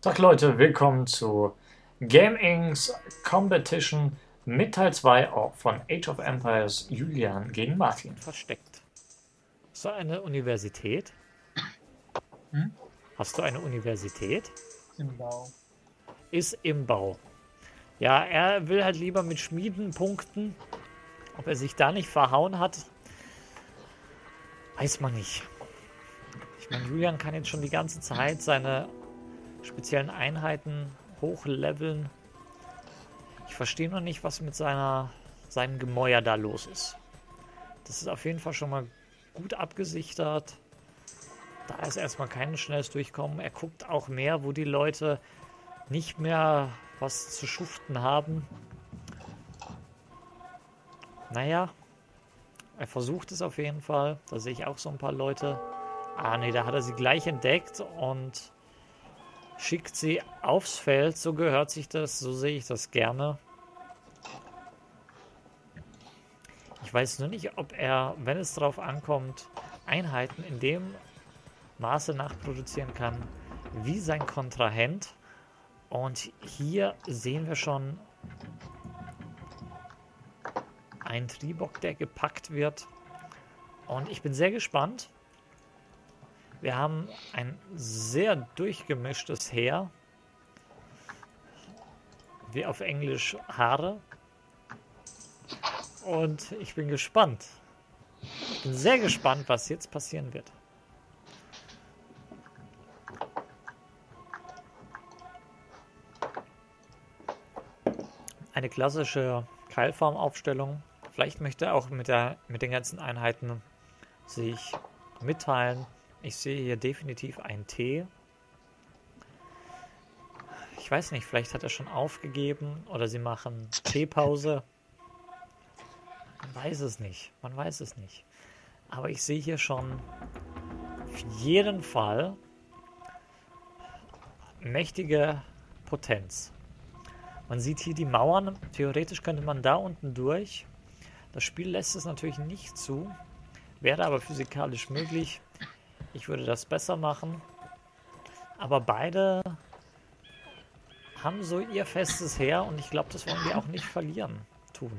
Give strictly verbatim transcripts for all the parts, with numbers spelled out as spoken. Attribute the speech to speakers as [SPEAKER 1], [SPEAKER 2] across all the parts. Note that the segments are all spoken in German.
[SPEAKER 1] Tag Leute, willkommen zu Gamings Competition mit Teil zwei von Age of Empires Julian gegen Martin.
[SPEAKER 2] Versteckt. Hast du eine Universität?
[SPEAKER 3] Hm?
[SPEAKER 2] Hast du eine Universität?
[SPEAKER 3] Im Bau.
[SPEAKER 2] Ist im Bau. Ja, er will halt lieber mit Schmieden punkten. Ob er sich da nicht verhauen hat, weiß man nicht. Ich meine, Julian kann jetzt schon die ganze Zeit seine speziellen Einheiten hochleveln. Ich verstehe noch nicht, was mit seiner, seinem Gemäuer da los ist. Das ist auf jeden Fall schon mal gut abgesichert. Da ist erstmal kein schnelles Durchkommen. Er guckt auch mehr, wo die Leute nicht mehr was zu schuften haben. Naja, er versucht es auf jeden Fall. Da sehe ich auch so ein paar Leute. Ah ne, da hat er sie gleich entdeckt und schickt sie aufs Feld. So gehört sich das, so sehe ich das gerne. Ich weiß nur nicht, ob er, wenn es darauf ankommt, Einheiten in dem Maße nachproduzieren kann, wie sein Kontrahent. Und hier sehen wir schon einen Tribok, der gepackt wird. Und ich bin sehr gespannt. Wir haben ein sehr durchgemischtes Heer. Wie auf Englisch Haare. Und ich bin gespannt. Ich bin sehr gespannt, was jetzt passieren wird. Eine klassische Keilformaufstellung. Vielleicht möchte er auch mit, der, mit den ganzen Einheiten sich mitteilen. Ich sehe hier definitiv ein T. Ich weiß nicht, vielleicht hat er schon aufgegeben oder sie machen Teepause. Man weiß es nicht. Man weiß es nicht. Aber ich sehe hier schon auf jeden Fall mächtige Potenz. Man sieht hier die Mauern. Theoretisch könnte man da unten durch. Das Spiel lässt es natürlich nicht zu. Wäre aber physikalisch möglich. Ich würde das besser machen. Aber beide haben so ihr festes Heer und ich glaube, das wollen wir auch nicht verlieren tun.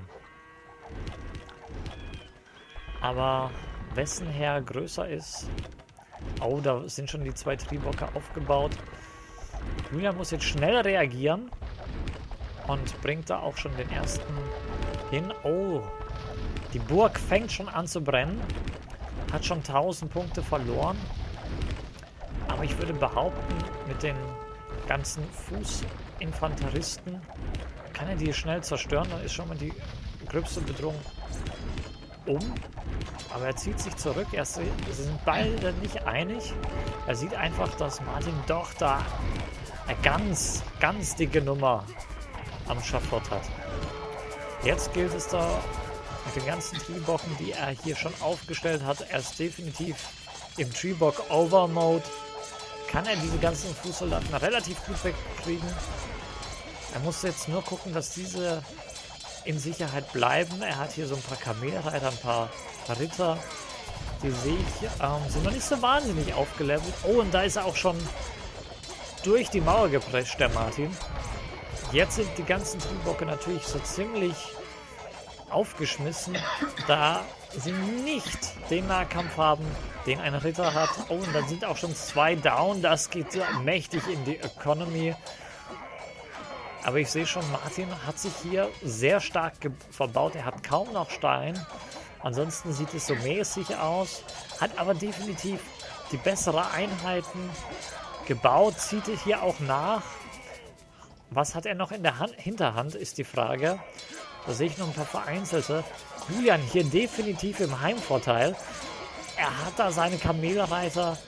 [SPEAKER 2] Aber wessen Heer größer ist... Oh, da sind schon die zwei Tribocker aufgebaut. Julian muss jetzt schnell reagieren. Und bringt da auch schon den ersten hin. Oh, die Burg fängt schon an zu brennen. Hat schon tausend Punkte verloren. Aber ich würde behaupten, mit den ganzen Fußinfanteristen kann er die schnell zerstören. Dann ist schon mal die gröbste Bedrohung um. Aber er zieht sich zurück. Er ist, sie sind beide nicht einig. Er sieht einfach, dass Martin doch da eine ganz, ganz dicke Nummer am Schafott hat. Jetzt gilt es da mit den ganzen Triebocken, die er hier schon aufgestellt hat. Er ist definitiv im Triebock-Over-Mode. Kann er diese ganzen Fußsoldaten relativ gut wegkriegen. Er muss jetzt nur gucken, dass diese in Sicherheit bleiben. Er hat hier so ein paar Kamelreiter, ein paar Ritter. Die sehe ich, ähm, sind noch nicht so wahnsinnig aufgelevelt. Oh, und da ist er auch schon durch die Mauer geprescht, der Martin. Jetzt sind die ganzen Tribocke natürlich so ziemlich aufgeschmissen, da sie nicht den Nahkampf haben, den ein Ritter hat. Oh, und dann sind auch schon zwei down. Das geht ja mächtig in die Economy. Aber ich sehe schon, Martin hat sich hier sehr stark verbaut. Er hat kaum noch Stein. Ansonsten sieht es so mäßig aus. Hat aber definitiv die bessere Einheiten gebaut. Zieht hier auch nach. Was hat er noch in der Hand, Hinterhand, ist die Frage. Da sehe ich noch ein paar vereinzelte. Julian hier definitiv im Heimvorteil. Er hat da seine Kamelreiter.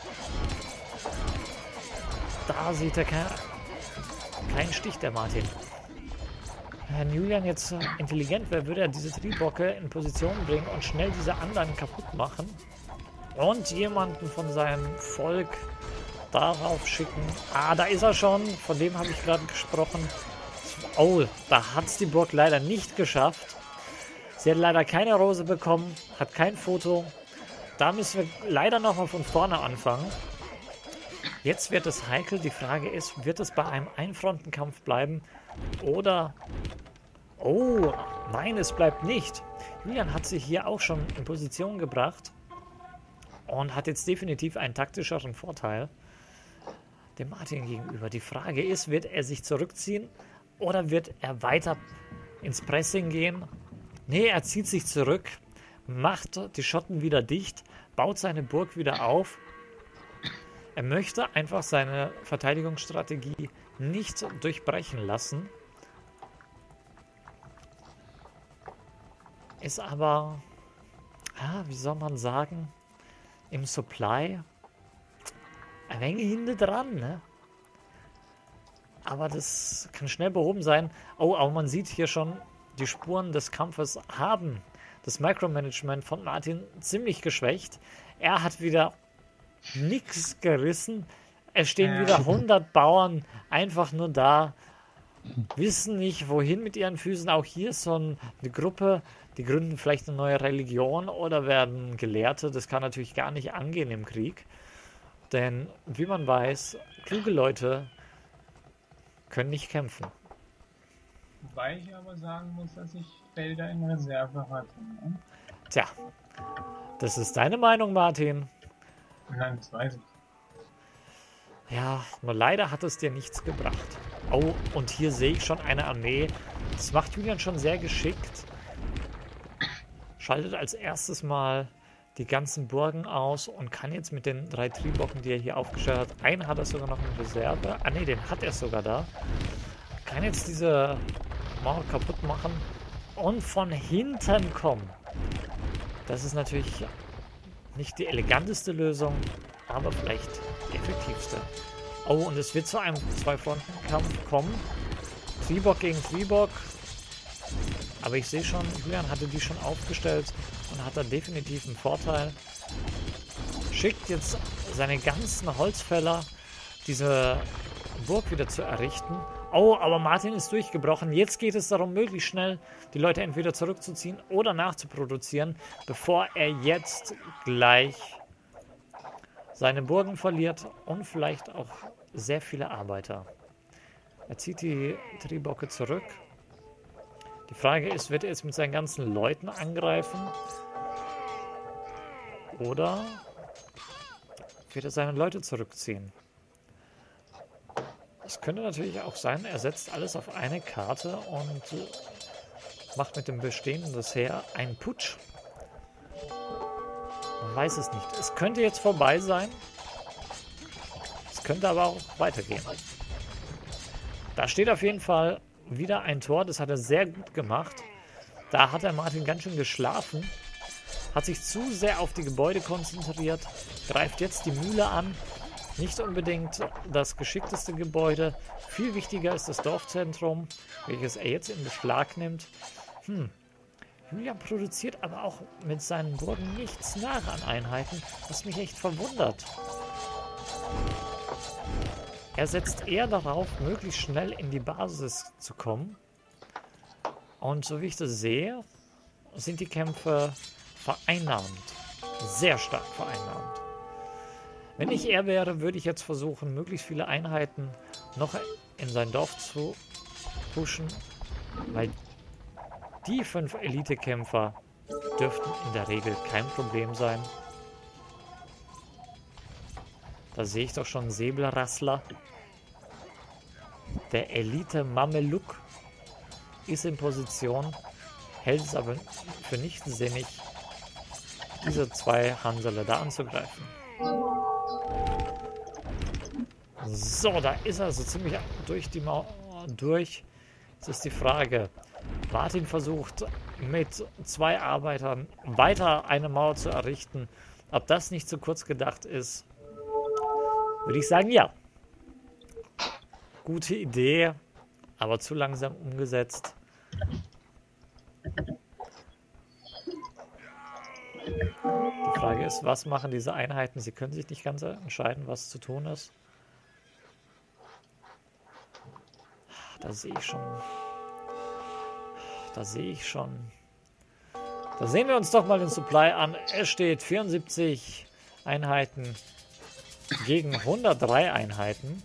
[SPEAKER 2] Da sieht er kein, keinen Stich, der Martin. Wenn Julian jetzt intelligent wäre, würde er diese Tribocke in Position bringen und schnell diese anderen kaputt machen. Und jemanden von seinem Volk darauf schicken. Ah, da ist er schon. Von dem habe ich gerade gesprochen. Oh, da hat es die Burg leider nicht geschafft. Sie hat leider keine Rose bekommen. Hat kein Foto. Da müssen wir leider nochmal von vorne anfangen. Jetzt wird es heikel. Die Frage ist, wird es bei einem Einfrontenkampf bleiben oder... Oh, nein, es bleibt nicht. Julian hat sich hier auch schon in Position gebracht und hat jetzt definitiv einen taktischeren Vorteil dem Martin gegenüber. Die Frage ist, wird er sich zurückziehen oder wird er weiter ins Pressing gehen? Nee, er zieht sich zurück, macht die Schotten wieder dicht, baut seine Burg wieder auf. Er möchte einfach seine Verteidigungsstrategie nicht durchbrechen lassen. Ist aber, ja, wie soll man sagen, im Supply ein wenig hinten dran, ne? Aber das kann schnell behoben sein. Oh, aber man sieht hier schon, die Spuren des Kampfes haben das Micromanagement von Martin ziemlich geschwächt. Er hat wieder nichts gerissen. Es stehen
[SPEAKER 3] Ja.
[SPEAKER 2] wieder hundert Bauern einfach nur da, wissen nicht, wohin mit ihren Füßen. Auch hier ist so ein, eine Gruppe, die gründen vielleicht eine neue Religion oder werden Gelehrte. Das kann natürlich gar nicht angehen im Krieg. Denn, wie man weiß, kluge Leute können nicht kämpfen.
[SPEAKER 3] Wobei ich aber sagen muss, dass ich Felder in Reserve hatte. Ne?
[SPEAKER 2] Tja, das ist deine Meinung, Martin.
[SPEAKER 3] Nein, das weiß ich.
[SPEAKER 2] Ja, nur leider hat es dir nichts gebracht. Oh, und hier sehe ich schon eine Armee. Das macht Julian schon sehr geschickt. Schaltet als erstes mal die ganzen Burgen aus und kann jetzt mit den drei Triebocken, die er hier aufgestellt hat, einen hat er sogar noch in Reserve. Ah ne, den hat er sogar da. Kann jetzt diese Mauer kaputt machen und von hinten kommen. Das ist natürlich nicht die eleganteste Lösung, aber vielleicht die effektivste. Oh, und es wird zu einem Zwei-Fronten-Kampf kommen. Triebock gegen Triebock. Aber ich sehe schon, Julian hatte die schon aufgestellt und hat da definitiv einen Vorteil. Schickt jetzt seine ganzen Holzfäller, diese Burg wieder zu errichten. Oh, aber Martin ist durchgebrochen. Jetzt geht es darum, möglichst schnell die Leute entweder zurückzuziehen oder nachzuproduzieren, bevor er jetzt gleich seine Burgen verliert und vielleicht auch sehr viele Arbeiter. Er zieht die Tribocke zurück. Die Frage ist, wird er jetzt mit seinen ganzen Leuten angreifen? Oder wird er seine Leute zurückziehen? Es könnte natürlich auch sein, er setzt alles auf eine Karte und macht mit dem bestehenden Heer einen Putsch. Man weiß es nicht. Es könnte jetzt vorbei sein. Es könnte aber auch weitergehen. Da steht auf jeden Fall wieder ein Tor. Das hat er sehr gut gemacht. Da hat der Martin ganz schön geschlafen. Hat sich zu sehr auf die Gebäude konzentriert. Greift jetzt die Mühle an. Nicht unbedingt das geschickteste Gebäude. Viel wichtiger ist das Dorfzentrum, welches er jetzt in Beschlag nimmt. Hm. Julian produziert aber auch mit seinen Burgen nichts nach an Einheiten, was mich echt verwundert. Er setzt eher darauf, möglichst schnell in die Basis zu kommen. Und so wie ich das sehe, sind die Kämpfe vereinnahmt. Sehr stark vereinnahmt. Wenn ich er wäre, würde ich jetzt versuchen, möglichst viele Einheiten noch in sein Dorf zu pushen, weil die fünf Elitekämpfer dürften in der Regel kein Problem sein. Da sehe ich doch schon einen Säbelrassler. Der Elite-Mameluk ist in Position, hält es aber für nicht sinnig, diese zwei Hanseler da anzugreifen. So, da ist er so ziemlich durch die Mauer durch. Jetzt ist die Frage, Martin versucht mit zwei Arbeitern weiter eine Mauer zu errichten. Ob das nicht zu kurz gedacht ist, würde ich sagen, ja. Gute Idee, aber zu langsam umgesetzt. Die Frage ist, was machen diese Einheiten? Sie können sich nicht ganz entscheiden, was zu tun ist. Da sehe ich schon. Da sehe ich schon. Da sehen wir uns doch mal den Supply an. Es steht vierundsiebzig Einheiten gegen hundertdrei Einheiten.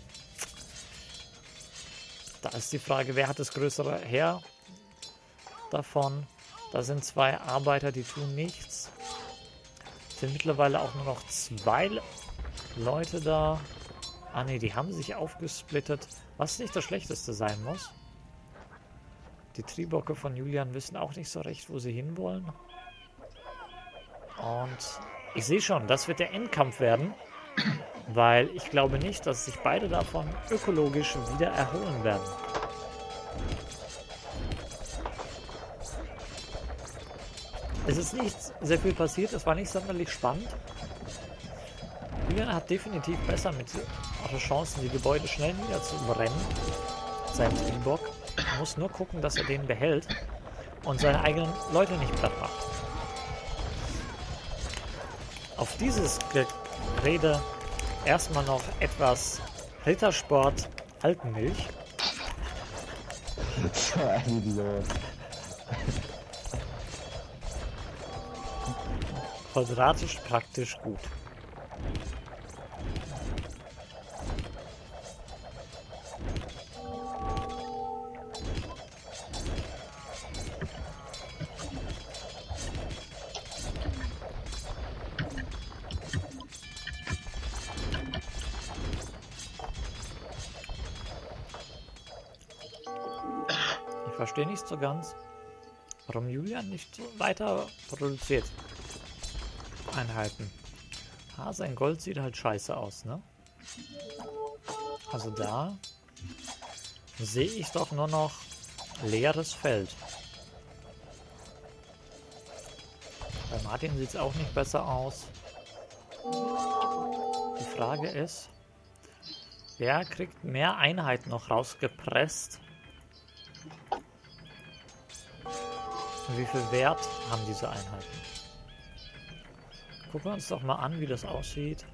[SPEAKER 2] Da ist die Frage, wer hat das größere Heer davon? Da sind zwei Arbeiter, die tun nichts. Es sind mittlerweile auch nur noch zwei Leute da. Ah ne, die haben sich aufgesplittet, was nicht das Schlechteste sein muss. Die Tribocke von Julian wissen auch nicht so recht, wo sie hinwollen. Und ich sehe schon, das wird der Endkampf werden, weil ich glaube nicht, dass sich beide davon ökologisch wieder erholen werden. Es ist nicht sehr viel passiert, es war nicht sonderlich spannend. Julian hat definitiv besser mit Chancen, die Gebäude schnell niederzubrennen. Sein Triebock muss nur gucken, dass er den behält und seine eigenen Leute nicht platt macht. Auf dieses Gerede erstmal noch etwas Rittersport Alpenmilch.
[SPEAKER 4] So ein Idiot.
[SPEAKER 2] Quadratisch praktisch gut. Ich verstehe nicht so ganz, warum Julian nicht so weiter produziert. Einheiten. Ah, sein Gold sieht halt scheiße aus, ne? Also da sehe ich doch nur noch leeres Feld. Bei Martin sieht es auch nicht besser aus. Die Frage ist, wer kriegt mehr Einheiten noch rausgepresst? Und wie viel Wert haben diese Einheiten? Gucken wir uns doch mal an, wie das aussieht.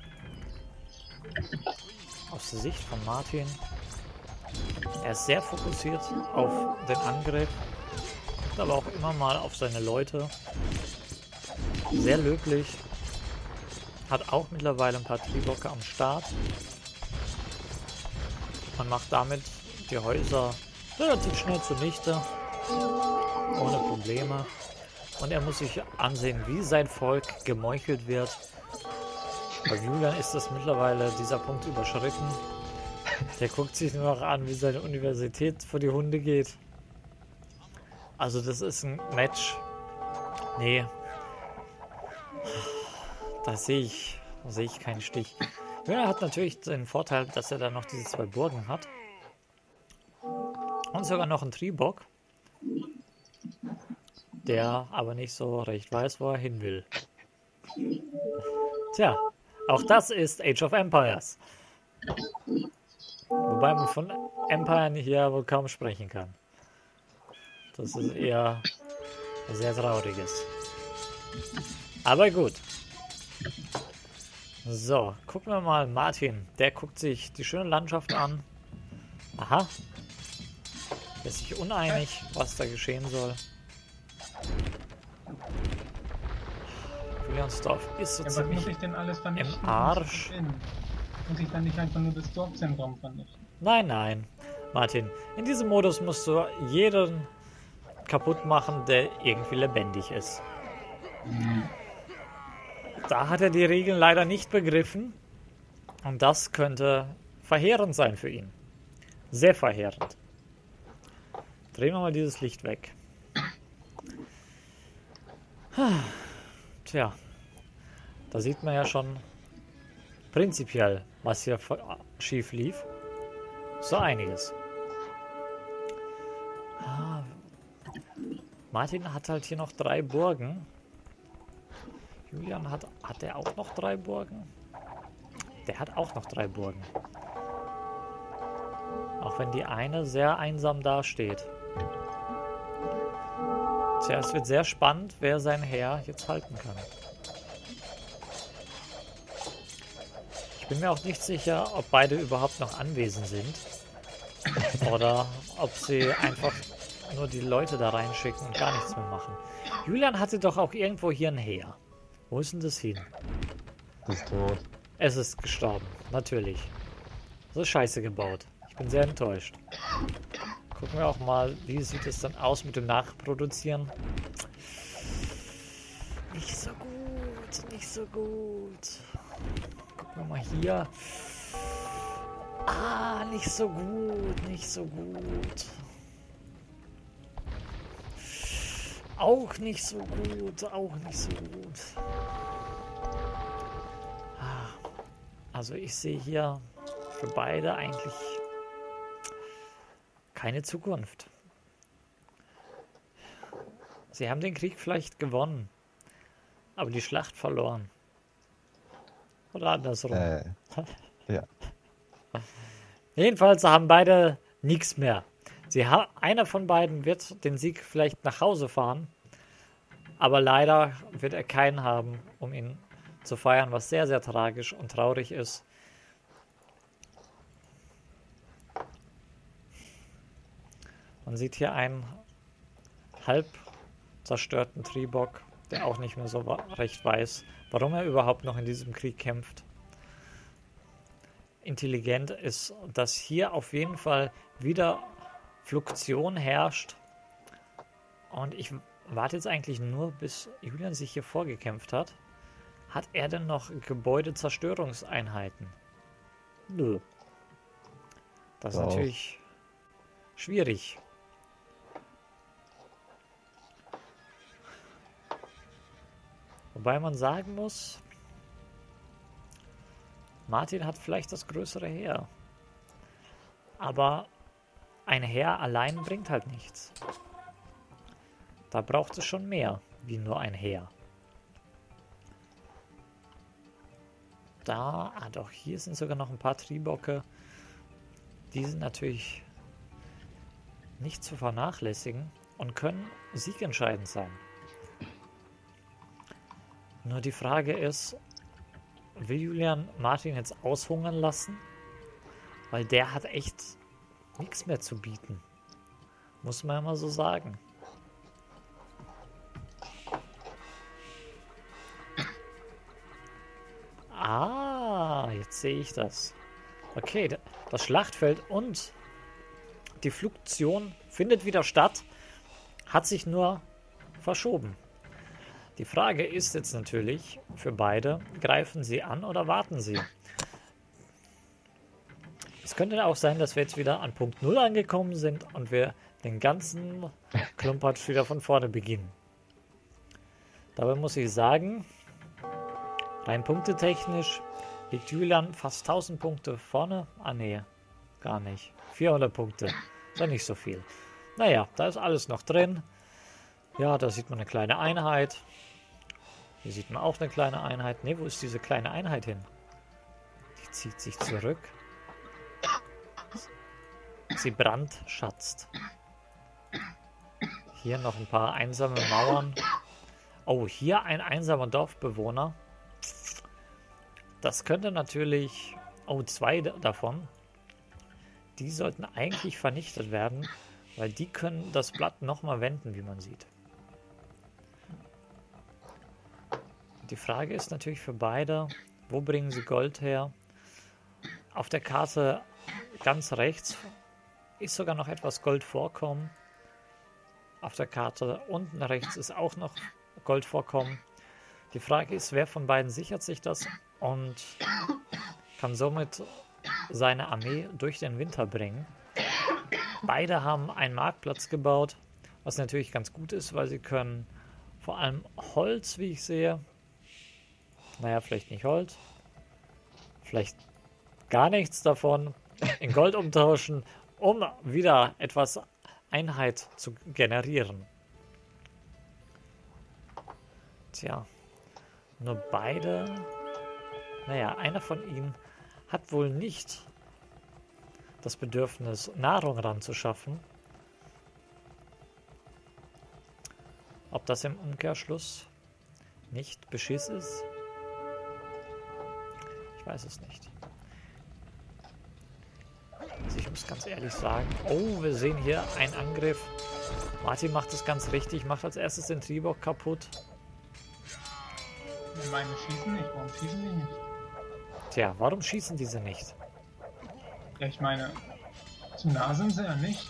[SPEAKER 2] Aus der Sicht von Martin. Er ist sehr fokussiert auf den Angriff. Guckt aber auch immer mal auf seine Leute. Sehr löblich. Hat auch mittlerweile ein paar Tribocke am Start. Man macht damit die Häuser relativ schnell zunichte. Ohne Probleme. Und er muss sich ansehen, wie sein Volk gemeuchelt wird. Bei Julian ist das mittlerweile dieser Punkt überschritten. Der guckt sich nur noch an, wie seine Universität vor die Hunde geht. Also das ist ein Match. Nee. Da sehe ich, da sehe ich keinen Stich. Julian hat natürlich den Vorteil, dass er dann noch diese zwei Burgen hat. Und sogar noch einen Tribock. Der aber nicht so recht weiß, wo er hin will. Tja, auch das ist Age of Empires. Wobei man von Empire hier wohl kaum sprechen kann. Das ist eher sehr Trauriges. Aber gut. So, gucken wir mal. Martin, der guckt sich die schöne Landschaft an. Aha. Er ist sich uneinig, was da geschehen soll. Juliansdorf ist so
[SPEAKER 3] Ja, was
[SPEAKER 2] ziemlich
[SPEAKER 3] muss ich denn alles vernichten?
[SPEAKER 2] im Arsch.
[SPEAKER 3] Muss ich dann nicht einfach nur das Dorfzentrum vernichten?
[SPEAKER 2] Nein, nein. Martin, in diesem Modus musst du jeden kaputt machen, der irgendwie lebendig ist.
[SPEAKER 3] Mhm.
[SPEAKER 2] Da hat er die Regeln leider nicht begriffen. Und das könnte verheerend sein für ihn. Sehr verheerend. Drehen wir mal dieses Licht weg. Tja, da sieht man ja schon prinzipiell, was hier schief lief. So einiges. Ah, Martin hat halt hier noch drei Burgen. Julian hat, hat der auch noch drei Burgen? Der hat auch noch drei Burgen. Auch wenn die eine sehr einsam dasteht. Tja, es wird sehr spannend, wer sein Heer jetzt halten kann. Ich bin mir auch nicht sicher, ob beide überhaupt noch anwesend sind. Oder ob sie einfach nur die Leute da reinschicken und gar nichts mehr machen. Julian hatte doch auch irgendwo hier ein Heer. Wo ist denn das hin?
[SPEAKER 4] Das ist tot.
[SPEAKER 2] Es ist gestorben. Natürlich. Das ist scheiße gebaut. Ich bin sehr enttäuscht. Gucken wir auch mal, wie sieht es dann aus mit dem Nachproduzieren. Nicht so gut, nicht so gut. Gucken wir mal hier. Ah, nicht so gut, nicht so gut. Auch nicht so gut, auch nicht so gut. Also ich sehe hier für beide eigentlich keine Zukunft. Sie haben den Krieg vielleicht gewonnen, aber die Schlacht verloren. Oder andersrum.
[SPEAKER 4] Äh, ja.
[SPEAKER 2] Jedenfalls haben beide nichts mehr. Sie ha einer von beiden wird den Sieg vielleicht nach Hause fahren, aber leider wird er keinen haben, um ihn zu feiern, was sehr, sehr tragisch und traurig ist. Man sieht hier einen halb zerstörten Tribok, der auch nicht mehr so recht weiß, warum er überhaupt noch in diesem Krieg kämpft. Intelligent ist, dass hier auf jeden Fall wieder Fluktion herrscht. Und ich warte jetzt eigentlich nur, bis Julian sich hier vorgekämpft hat. Hat er denn noch Gebäudezerstörungseinheiten? Nö. Das ist
[SPEAKER 4] Wow.
[SPEAKER 2] natürlich schwierig. Wobei man sagen muss, Martin hat vielleicht das größere Heer. Aber ein Heer allein bringt halt nichts. Da braucht es schon mehr, wie nur ein Heer. Da, ah doch, hier sind sogar noch ein paar Tribocke. Die sind natürlich nicht zu vernachlässigen und können siegentscheidend sein. Nur die Frage ist, will Julian Martin jetzt aushungern lassen? Weil der hat echt nichts mehr zu bieten. Muss man ja mal so sagen. Ah, jetzt sehe ich das. Okay, das Schlachtfeld und die Fluktion findet wieder statt, hat sich nur verschoben. Die Frage ist jetzt natürlich für beide, greifen sie an oder warten sie? Es könnte auch sein, dass wir jetzt wieder an Punkt null angekommen sind und wir den ganzen Klumpatsch wieder von vorne beginnen. Dabei muss ich sagen, rein punktetechnisch liegt Julian fast tausend Punkte vorne. Ah nee, gar nicht. vierhundert Punkte, ist ja nicht so viel. Naja, da ist alles noch drin. Ja, da sieht man eine kleine Einheit. Hier sieht man auch eine kleine Einheit. Ne, wo ist diese kleine Einheit hin? Die zieht sich zurück. Sie brandschatzt. Hier noch ein paar einsame Mauern. Oh, hier ein einsamer Dorfbewohner. Das könnte natürlich... Oh, zwei davon. Die sollten eigentlich vernichtet werden, weil die können das Blatt nochmal wenden, wie man sieht. Die Frage ist natürlich für beide, wo bringen sie Gold her? Auf der Karte ganz rechts ist sogar noch etwas Gold vorkommen. Auf der Karte unten rechts ist auch noch Gold vorkommen. Die Frage ist, wer von beiden sichert sich das und kann somit seine Armee durch den Winter bringen. Beide haben einen Marktplatz gebaut, was natürlich ganz gut ist, weil sie können vor allem Holz, wie ich sehe, naja, vielleicht nicht Holz, vielleicht gar nichts davon, in Gold umtauschen, um wieder etwas Einheit zu generieren. Tja, nur beide, naja, einer von ihnen hat wohl nicht das Bedürfnis, Nahrung ranzuschaffen. Ob das im Umkehrschluss nicht Beschiss ist? Ich weiß es nicht. Also ich muss ganz ehrlich sagen, oh, wir sehen hier einen Angriff. Martin macht es ganz richtig, macht als erstes den Tribok kaputt.
[SPEAKER 3] Ich meine, schießen nicht. Warum schießen die nicht?
[SPEAKER 2] Tja, warum schießen diese nicht?
[SPEAKER 3] Ja, ich meine, zu nah sind sie ja nicht.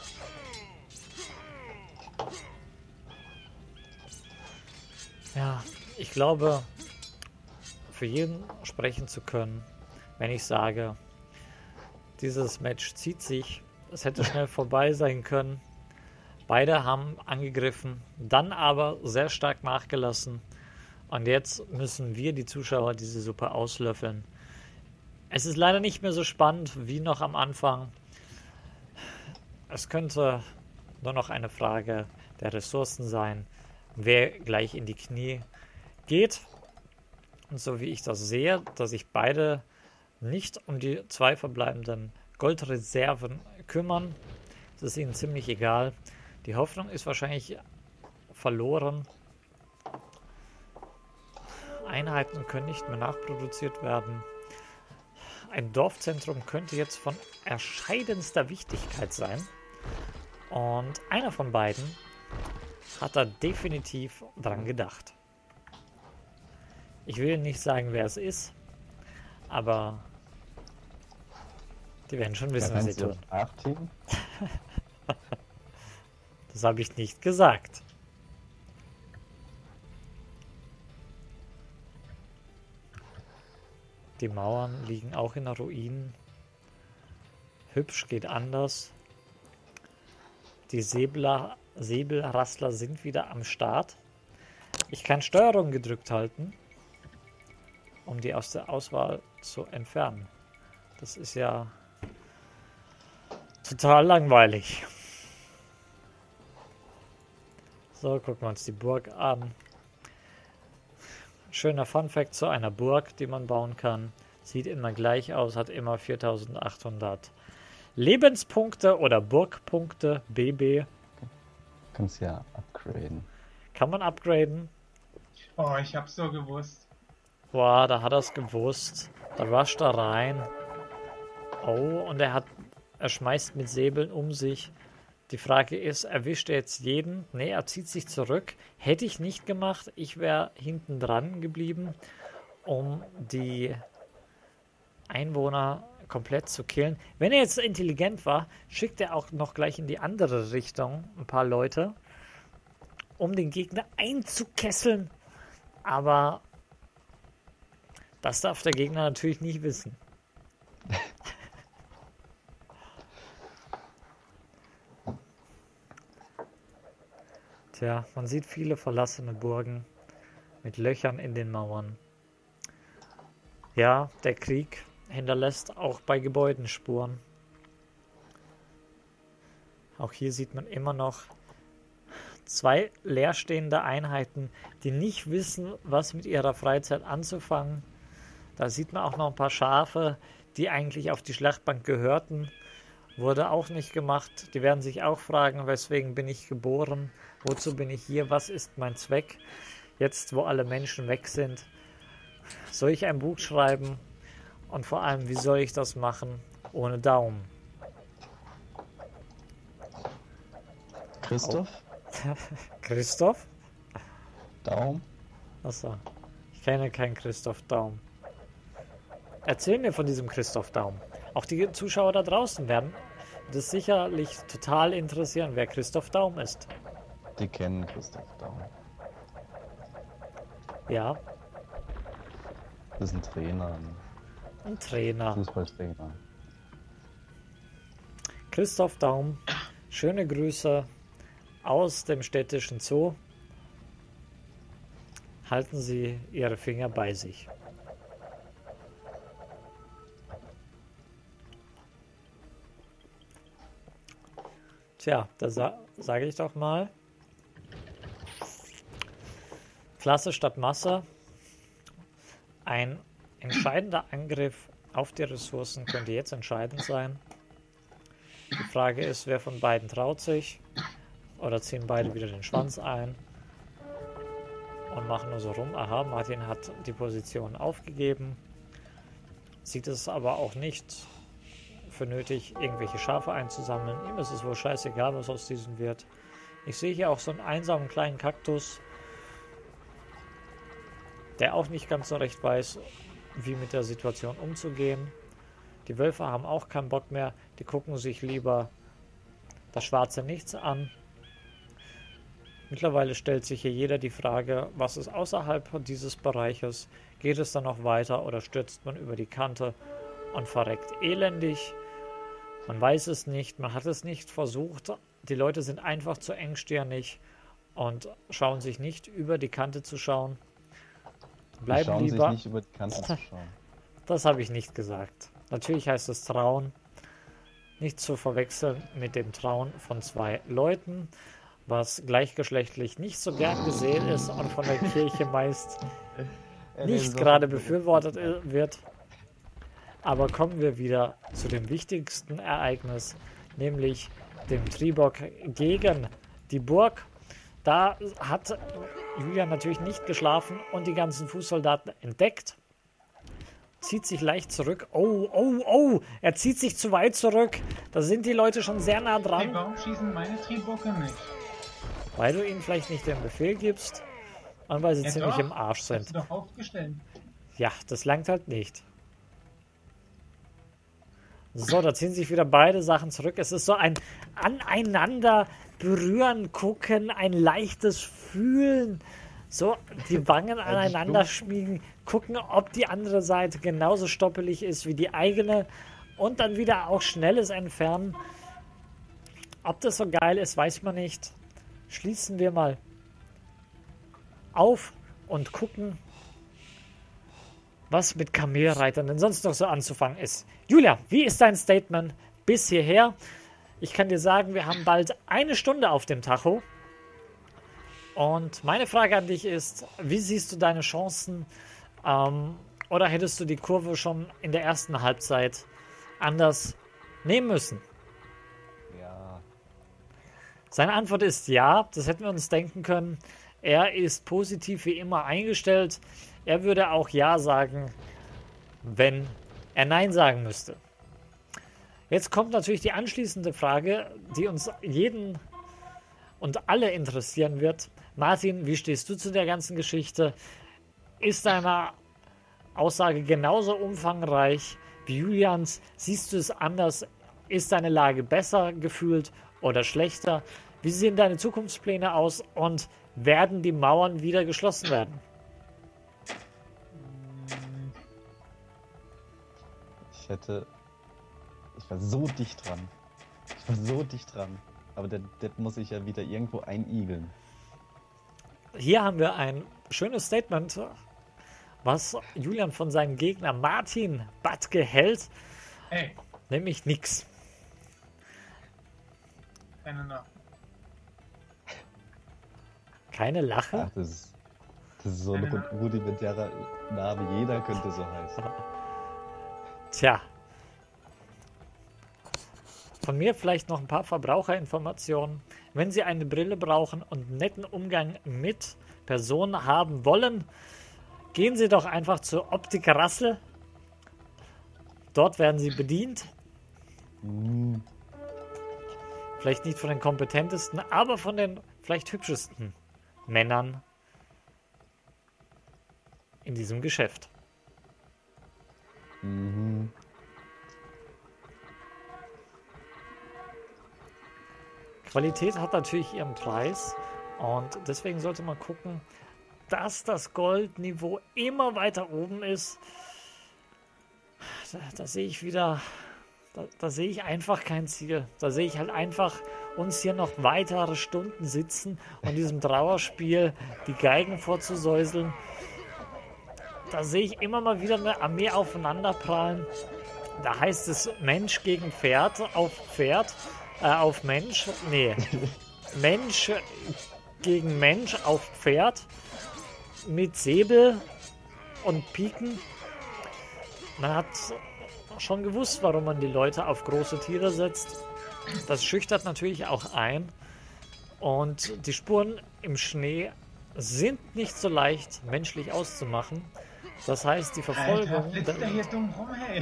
[SPEAKER 2] Ja, ich glaube, für jeden sprechen zu können, wenn ich sage, dieses Match zieht sich, es hätte schnell vorbei sein können. Beide haben angegriffen, dann aber sehr stark nachgelassen. Und jetzt müssen wir, die Zuschauer, diese Suppe auslöffeln. Es ist leider nicht mehr so spannend wie noch am Anfang. Es könnte nur noch eine Frage der Ressourcen sein, wer gleich in die Knie geht. Und so wie ich das sehe, dass sich beide nicht um die zwei verbleibenden Goldreserven kümmern. Das ist ihnen ziemlich egal. Die Hoffnung ist wahrscheinlich verloren. Einheiten können nicht mehr nachproduziert werden. Ein Dorfzentrum könnte jetzt von erscheidenster Wichtigkeit sein. Und einer von beiden hat da definitiv dran gedacht. Ich will nicht sagen, wer es ist, aber die werden schon wissen, was sie tun. Das habe ich nicht gesagt. Die Mauern liegen auch in der Ruinen. Hübsch geht anders. Die Säbler, Säbelrassler sind wieder am Start. Ich kann Steuerung gedrückt halten, um die aus der Auswahl zu entfernen. Das ist ja total langweilig. So, gucken wir uns die Burg an. Schöner Funfact zu einer Burg, die man bauen kann. Sieht immer gleich aus, hat immer viertausendachthundert Lebenspunkte oder Burgpunkte, B B.
[SPEAKER 4] Kannst ja upgraden.
[SPEAKER 2] Kann man upgraden?
[SPEAKER 3] Oh, ich hab's so gewusst.
[SPEAKER 2] Boah, da hat er es gewusst. Da rusht er rein. Oh, und er hat, er schmeißt mit Säbeln um sich. Die Frage ist, erwischt er jetzt jeden? Ne, er zieht sich zurück. Hätte ich nicht gemacht, ich wäre hinten dran geblieben, um die Einwohner komplett zu killen. Wenn er jetzt intelligent war, schickt er auch noch gleich in die andere Richtung ein paar Leute, um den Gegner einzukesseln. Aber das darf der Gegner natürlich nicht wissen. Tja, man sieht viele verlassene Burgen mit Löchern in den Mauern. Ja, der Krieg hinterlässt auch bei Gebäuden Spuren. Auch hier sieht man immer noch zwei leerstehende Einheiten, die nicht wissen, was mit ihrer Freizeit anzufangen. Da sieht man auch noch ein paar Schafe, die eigentlich auf die Schlachtbank gehörten. Wurde auch nicht gemacht. Die werden sich auch fragen, weswegen bin ich geboren? Wozu bin ich hier? Was ist mein Zweck? Jetzt, wo alle Menschen weg sind, soll ich ein Buch schreiben? Und vor allem, wie soll ich das machen? Ohne Daumen.
[SPEAKER 4] Christoph?
[SPEAKER 2] Oh. Christoph?
[SPEAKER 4] Daum?
[SPEAKER 2] Achso. Ich kenne keinen Christoph Daum. Erzähl mir von diesem Christoph Daum. Auch die Zuschauer da draußen werden das sicherlich total interessieren, wer Christoph Daum ist.
[SPEAKER 4] Die kennen Christoph Daum.
[SPEAKER 2] Ja.
[SPEAKER 4] Das ist ein Trainer. Ein
[SPEAKER 2] Ein Trainer.
[SPEAKER 4] Fußballtrainer.
[SPEAKER 2] Christoph Daum. Schöne Grüße aus dem städtischen Zoo. Halten Sie Ihre Finger bei sich. Tja, da sa sage ich doch mal. Klasse statt Masse. Ein entscheidender Angriff auf die Ressourcen könnte jetzt entscheidend sein. Die Frage ist, wer von beiden traut sich? Oder ziehen beide wieder den Schwanz ein und machen nur so rum. Aha, Martin hat die Position aufgegeben. Sieht es aber auch nicht für nötig, irgendwelche Schafe einzusammeln. Ihm ist es wohl scheißegal, was aus diesen wird. Ich sehe hier auch so einen einsamen kleinen Kaktus, der auch nicht ganz so recht weiß, wie mit der Situation umzugehen. Die Wölfe haben auch keinen Bock mehr. Die gucken sich lieber das schwarze Nichts an. Mittlerweile stellt sich hier jeder die Frage, was ist außerhalb dieses Bereiches? Geht es dann noch weiter oder stürzt man über die Kante und verreckt elendig? Man weiß es nicht, man hat es nicht versucht. Die Leute sind einfach zu engstirnig und schauen sich nicht über die Kante zu schauen. Bleiben
[SPEAKER 4] Die schauen
[SPEAKER 2] lieber.
[SPEAKER 4] sich nicht über die Kante zu schauen.
[SPEAKER 2] Das habe ich nicht gesagt. Natürlich heißt es Trauen. Nicht zu verwechseln mit dem Trauen von zwei Leuten, was gleichgeschlechtlich nicht so gern gesehen ist und von der Kirche meist nicht gerade befürwortet wird. Aber kommen wir wieder zu dem wichtigsten Ereignis, nämlich dem Tribok gegen die Burg. Da hat Julian natürlich nicht geschlafen und die ganzen Fußsoldaten entdeckt. Zieht sich leicht zurück. Oh, oh, oh, er zieht sich zu weit zurück. Da sind die Leute schon sehr nah
[SPEAKER 3] Hey,
[SPEAKER 2] dran.
[SPEAKER 3] warum schießen meine Triebokke nicht?
[SPEAKER 2] Weil du ihnen vielleicht nicht den Befehl gibst und weil sie
[SPEAKER 3] Ja,
[SPEAKER 2] ziemlich
[SPEAKER 3] doch.
[SPEAKER 2] im Arsch
[SPEAKER 3] Hast
[SPEAKER 2] sind.
[SPEAKER 3] du doch aufgestellt.
[SPEAKER 2] Ja, das langt halt nicht. So, da ziehen sich wieder beide Sachen zurück. Es ist so ein aneinander berühren, gucken, ein leichtes Fühlen. So, die Wangen aneinander schmiegen, gucken, ob die andere Seite genauso stoppelig ist wie die eigene und dann wieder auch schnelles Entfernen. Ob das so geil ist, weiß man nicht. Schließen wir mal auf und gucken, was mit Kamelreitern denn sonst noch so anzufangen ist. Julia, wie ist dein Statement bis hierher? Ich kann dir sagen, wir haben bald eine Stunde auf dem Tacho. Und meine Frage an dich ist, wie siehst du deine Chancen? Ähm, oder hättest du die Kurve schon in der ersten Halbzeit anders nehmen müssen?
[SPEAKER 4] Ja.
[SPEAKER 2] Seine Antwort ist ja, das hätten wir uns denken können. Er ist positiv wie immer eingestellt. Er würde auch ja sagen, wenn er nein sagen müsste. Jetzt kommt natürlich die anschließende Frage, die uns jeden und alle interessieren wird. Martin, wie stehst du zu der ganzen Geschichte? Ist deine Aussage genauso umfangreich wie Julians? Siehst du es anders? Ist deine Lage besser gefühlt oder schlechter? Wie sehen deine Zukunftspläne aus und werden die Mauern wieder geschlossen werden?
[SPEAKER 4] Ich hätte. Ich war so dicht dran. Ich war so dicht dran. Aber der Depp muss sich ja wieder irgendwo einigeln.
[SPEAKER 2] Hier haben wir ein schönes Statement, was Julian von seinem Gegner Martin Badke hält,
[SPEAKER 3] Ey,
[SPEAKER 2] nämlich nix.
[SPEAKER 3] keine noch.
[SPEAKER 2] Keine Lache?
[SPEAKER 4] Ach, das ist. Das ist so ein ru- rudimentärer Name. Jeder könnte so heißen.
[SPEAKER 2] Tja. Von mir vielleicht noch ein paar Verbraucherinformationen. Wenn Sie eine Brille brauchen und netten Umgang mit Personen haben wollen, gehen Sie doch einfach zur Optik Rassel. Dort werden Sie bedient.
[SPEAKER 4] Hm,
[SPEAKER 2] Vielleicht nicht von den kompetentesten, aber von den vielleicht hübschesten Männern in diesem Geschäft.
[SPEAKER 4] mhm.
[SPEAKER 2] Qualität hat natürlich ihren Preis und deswegen sollte man gucken, dass das Goldniveau immer weiter oben ist. Da, da sehe ich wieder, da, da sehe ich einfach kein Ziel. Da sehe ich halt einfach uns hier noch weitere Stunden sitzen und diesem Trauerspiel die Geigen vorzusäuseln. Da sehe ich immer mal wieder eine Armee aufeinanderprallen. Da heißt es Mensch gegen Pferd auf Pferd. Äh, auf Mensch, nee, Mensch gegen Mensch auf Pferd mit Säbel und Piken. Man hat schon gewusst, warum man die Leute auf große Tiere setzt. Das schüchtert natürlich auch ein. Und die Spuren im Schnee sind nicht so leicht menschlich auszumachen. Das heißt, die
[SPEAKER 3] Alter,
[SPEAKER 2] Verfolgung
[SPEAKER 3] flitzt der hier dumm rum, hey.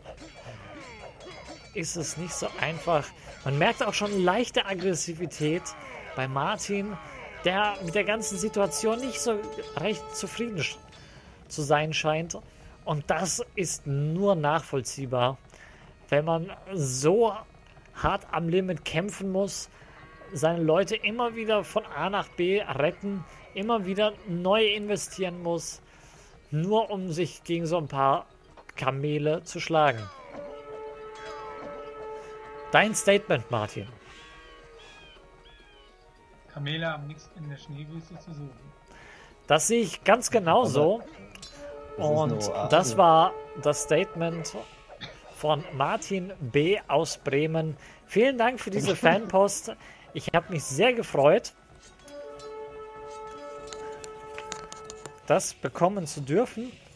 [SPEAKER 2] ist es nicht so einfach. Man merkt auch schon leichte Aggressivität bei Martin, der mit der ganzen Situation nicht so recht zufrieden sch- zu sein scheint. Und das ist nur nachvollziehbar, wenn man so hart am Limit kämpfen muss, seine Leute immer wieder von A nach B retten, immer wieder neu investieren muss, nur um sich gegen so ein paar Kamele zu schlagen. Dein Statement, Martin.
[SPEAKER 3] Kamele haben nichts in der Schneewüste zu suchen.
[SPEAKER 2] Das sehe ich ganz genauso.
[SPEAKER 4] Das ist
[SPEAKER 2] Und
[SPEAKER 4] eine Oase.
[SPEAKER 2] das war das Statement von Martin B. aus Bremen. Vielen Dank für diese Fanpost. Ich habe mich sehr gefreut, das bekommen zu dürfen.